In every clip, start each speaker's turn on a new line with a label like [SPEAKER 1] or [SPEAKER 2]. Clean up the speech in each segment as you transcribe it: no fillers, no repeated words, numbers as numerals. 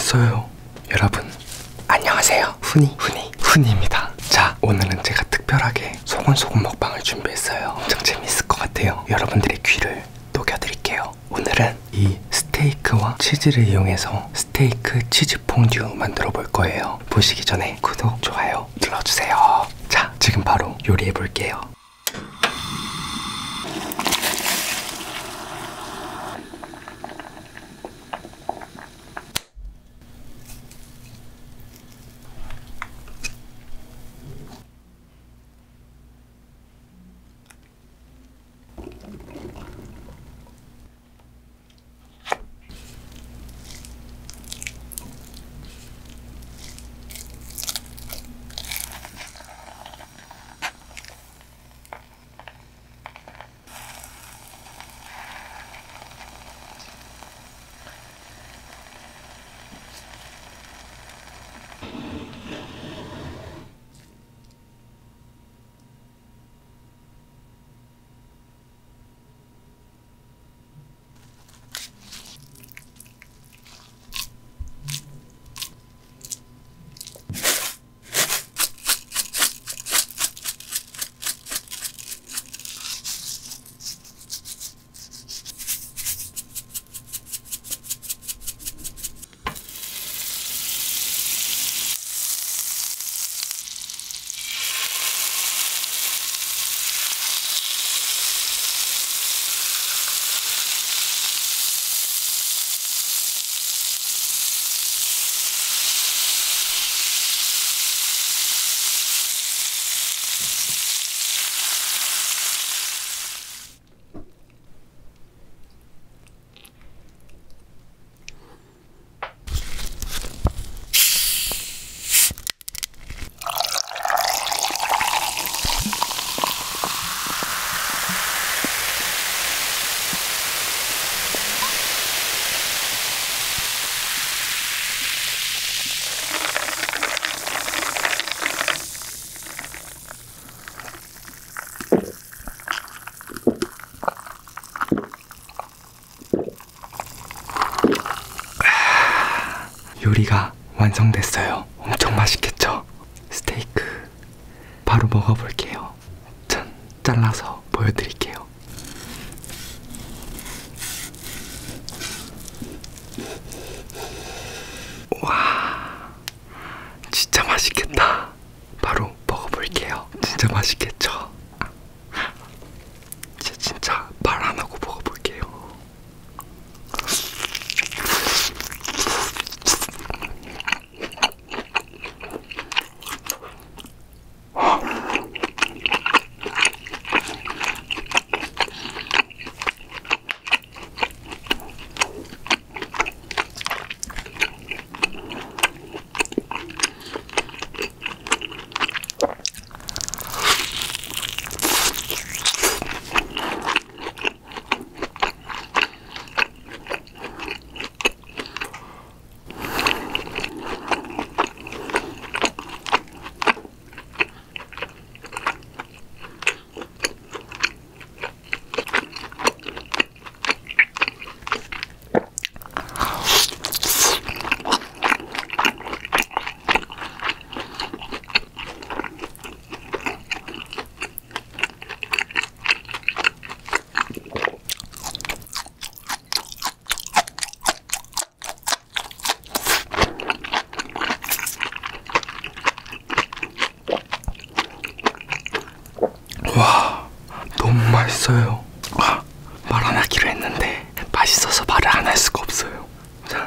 [SPEAKER 1] 맛있어요. 여러분 안녕하세요. 훈이입니다. 자, 오늘은 제가 특별하게 소곤소곤 먹방을 준비했어요. 엄청 재밌을 것 같아요. 여러분들의 귀를 녹여드릴게요. 오늘은 이 스테이크와 치즈를 이용해서 스테이크 치즈 퐁듀 만들어 볼 거예요. 보시기 전에 구독, 좋아요 눌러주세요. 자, 지금 바로 요리해 볼게요. 요리가 완성됐어요. 엄청 맛있겠죠? 스테이크 바로 먹어볼게요. 짠! 잘라서 보여드릴게요. 와, 진짜 맛있겠다. 바로 먹어볼게요. 진짜 맛있겠죠? 진짜 말 안 하고 먹어볼게요. 와, 너무 맛있어요. 말 안 하기로 했는데 맛있어서 말을 안 할 수가 없어요. 자.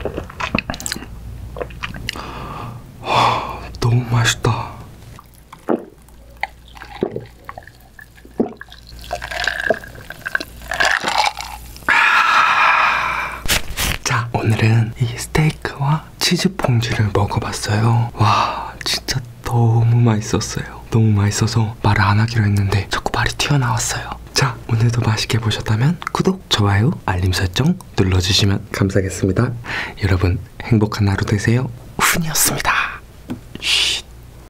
[SPEAKER 1] 너무 맛있다. 자, 오늘은 이 스테이크와 치즈 퐁듀를 먹어봤어요. 와, 진짜 너무 맛있었어요. 너무 맛있어서 말을 안 하기로 했는데 자꾸 말이 튀어나왔어요. 자, 오늘도 맛있게 보셨다면 구독, 좋아요, 알림 설정 눌러주시면 감사하겠습니다. 여러분 행복한 하루 되세요. 훈이었습니다. 쉬.